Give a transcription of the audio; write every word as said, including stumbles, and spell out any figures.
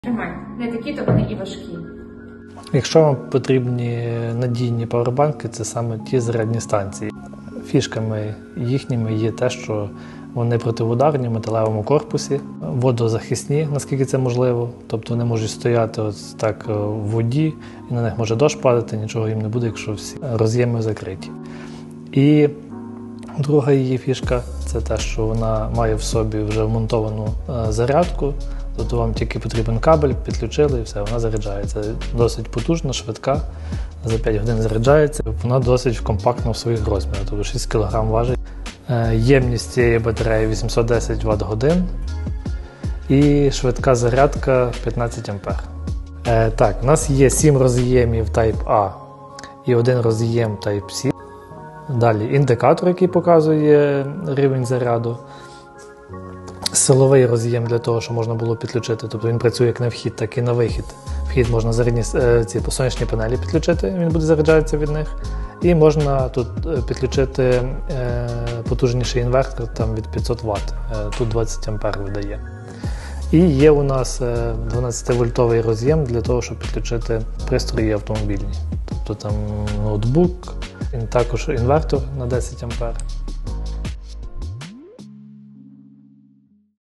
Тримай, не такі, то вони і важкі. Якщо вам потрібні надійні павербанки, це саме ті зарядні станції. Фішками їхніми є те, що вони протиударні в металевому корпусі, водозахисні, наскільки це можливо. Тобто вони можуть стояти ось так в воді, і на них може дощ падати, нічого їм не буде, якщо всі роз'єми закриті. І друга її фішка – це те, що вона має в собі вже вмонтовану зарядку. Тобто вам тільки потрібен кабель, підключили і все, вона заряджається. Досить потужна, швидка, за п'ять годин заряджається. Вона досить компактна в своїх розмірах, тобто шість кілограм важить. Ємність цієї батареї вісімсот десять ватт-годин і швидка зарядка п'ятнадцять ампер. Так, у нас є сім роз'ємів Type-A і один роз'єм Type-C. Далі індикатор, який показує рівень заряду. Силовий роз'єм для того, щоб можна було підключити, тобто він працює як на вхід, так і на вихід. Вхід можна зарядні ці сонячні панелі підключити, він буде заряджатися від них. І можна тут підключити е, потужніший інвертор там, від п'ятсот ватт, е, тут двадцять ампер видає. І є у нас дванадцятивольтовий роз'єм для того, щоб підключити пристрої автомобільні. Тобто там ноутбук, також інвертор на десять ампер.